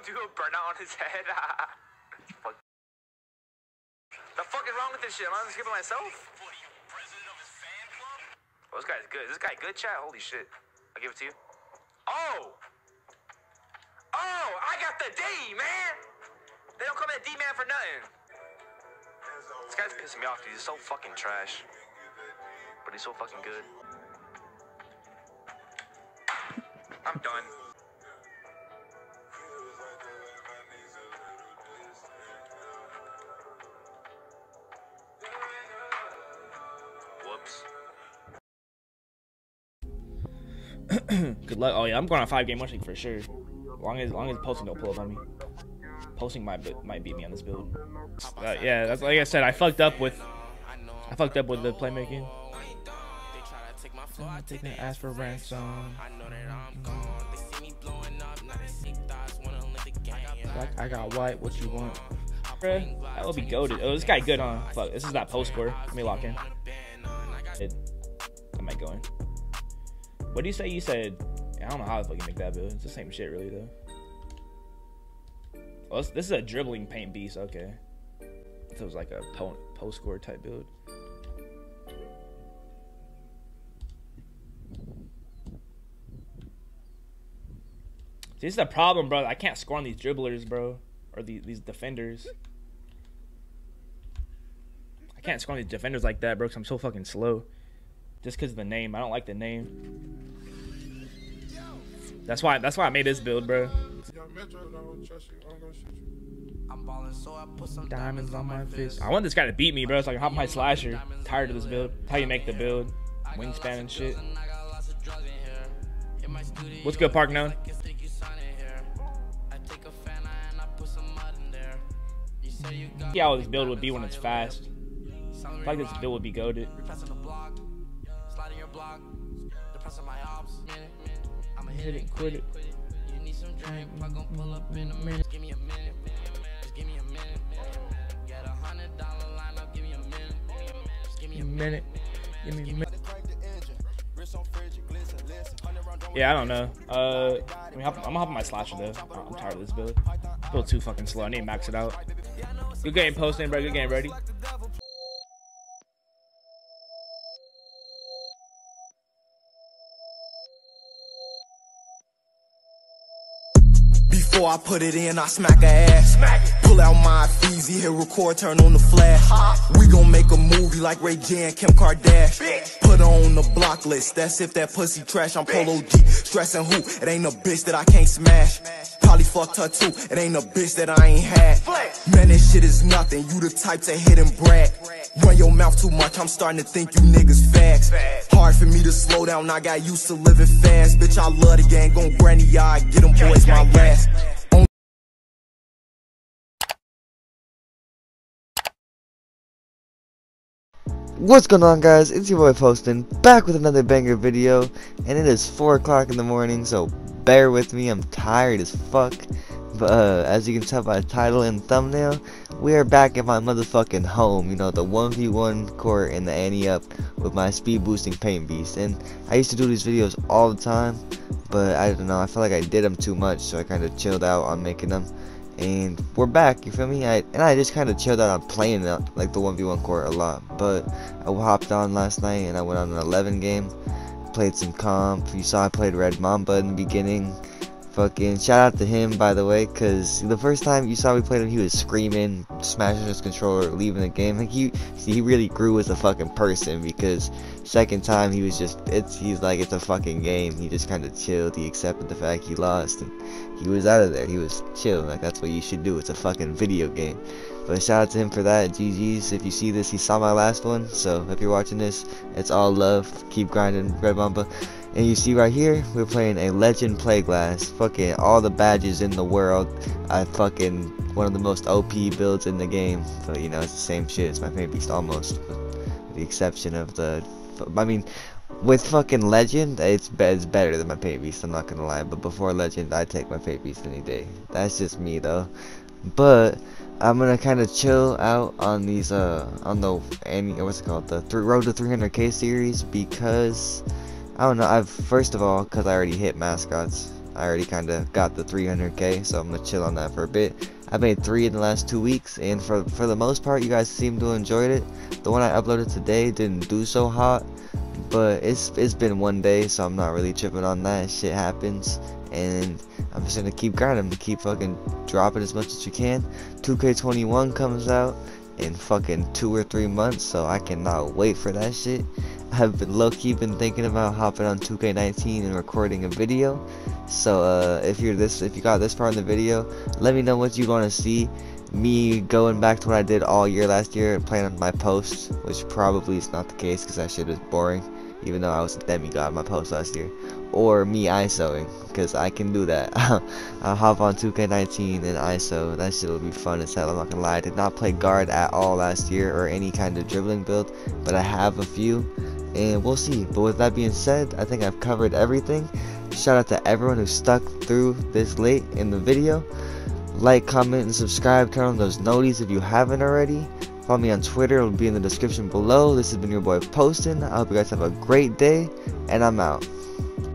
do a burnout on his head. Fuck. The fuck is wrong with this shit? Am I just skipping myself? Oh, this guy's good. Is this guy good, chat? Holy shit. I'll give it to you. Oh! Oh! I got the D, man! They don't call me a D-man for nothing. This guy's pissing me off, dude. He's so fucking trash. But he's so fucking good. I'm done. Whoops. Good luck. Oh yeah, I'm going on 5-game win streak for sure. Long as posting don't pull up on me. Posting might beat me on this build. Yeah, that's like I said. I fucked up with the playmaking. Take the ass for ransom. Like I got white. What you want? Bruh, that would be goated. Oh, this guy good, huh? Fuck, this is that post score. Let me lock in. I might go in. What do you say? You said, I don't know how the fuck you make that build. It's the same shit, really, though. Oh, this is a dribbling paint beast. Okay. If it was like a post score type build. See, this is the problem, bro. I can't score on these dribblers, bro. Or these defenders. I can't score on these defenders like that, bro, because I'm so fucking slow. Just because of the name. I don't like the name. That's why I made this build, bro. Diamonds on my fist. I want this guy to beat me, bro, so I can hop my slasher. Tired of this build. How you make the build. Wingspan and shit. What's good, Park Known? Yeah, how this build would be when it's fast. I feel like this build would be goated. Hit it, quit it. Yeah, I don't know. I'm gonna hop on my slasher though. I'm tired of this build. Build too fucking slow. I need to max it out. Good game posting, bro. Good game, ready? Before I put it in, I smack her ass. Pull out my Feezy, hit record, turn on the flash. We gon' make a movie like Ray J and Kim Kardashian. Put her on the block list, that's if that pussy trash. I'm Polo G, stressing who? It ain't a bitch that I can't smash. Probably fucked her too, it ain't a bitch that I ain't had. Man, this shit is nothing, you the type to hit and brag. Run your mouth too much, I'm starting to think you niggas facts. Hard for me to slow down, I got used to living fast. Bitch, I love the gang, gon' granny eye, get them boys my last. What's going on, guys? It's your boy Postin, back with another banger video, and it is 4 o'clock in the morning, so bear with me. I'm tired as fuck, but as you can tell by the title and thumbnail, we are back at my motherfucking home. You know, the 1v1 court and the ante up with my speed boosting paint beast. And I used to do these videos all the time, but I don't know, I feel like I did them too much, so I kind of chilled out on making them. And we're back, you feel me? I just kind of chilled out on playing like the 1v1 court a lot. But I hopped on last night and I went on an 11 game, played some comp. You saw I played Red Mamba in the beginning. Fucking shout out to him, by the way, because the first time you saw me play him, he was screaming, smashing his controller, leaving the game. Like he really grew as a fucking person, because second time he was just, he's like, it's a fucking game. He just kind of chilled. He accepted the fact he lost and he was out of there. He was chill. Like, that's what you should do. It's a fucking video game. But shout out to him for that. GG's. If you see this, he saw my last one, so if you're watching this, it's all love. Keep grinding, Red Mamba. And you see right here, we're playing a Legend Playglass. Fucking all the badges in the world. I fucking one of the most OP builds in the game. So, you know, it's the same shit. It's my favorite beast almost. With the exception of the, I mean, with fucking Legend, it's better than my favorite beast. I'm not gonna lie. But before Legend, I take my favorite beast any day. That's just me though. But I'm gonna kind of chill out on these on the what's it called, the Road to 300K series, because I don't know. First of all, because I already hit mascots, I already kind of got the 300k, so I'm gonna chill on that for a bit. I made 3 in the last 2 weeks, and for the most part, you guys seem to enjoy it. The one I uploaded today didn't do so hot, but it's been 1 day, so I'm not really tripping on that. Shit happens, and I'm just gonna keep grinding, to keep fucking dropping as much as you can. 2K21 comes out in fucking 2 or 3 months, so I cannot wait for that shit. I've been low-key thinking about hopping on 2K19 and recording a video. So if you got this far in the video, let me know what you want to see. Me going back to what I did all year last year and playing on my posts, which probably is not the case because that shit was boring, even though I was a demigod on my post last year. Or me ISOing, because I can do that. I'll hop on 2K19 and ISO. That shit will be fun as hell, I'm not gonna lie. I did not play guard at all last year or any kind of dribbling build, but I have a few, and we'll see. But with that being said, I think I've covered everything. Shout out to everyone who stuck through this late in the video. Like, comment, and subscribe. Turn on those noties if you haven't already. Follow me on Twitter, it'll be in the description below. This has been your boy Postin. I hope you guys have a great day, and I'm out.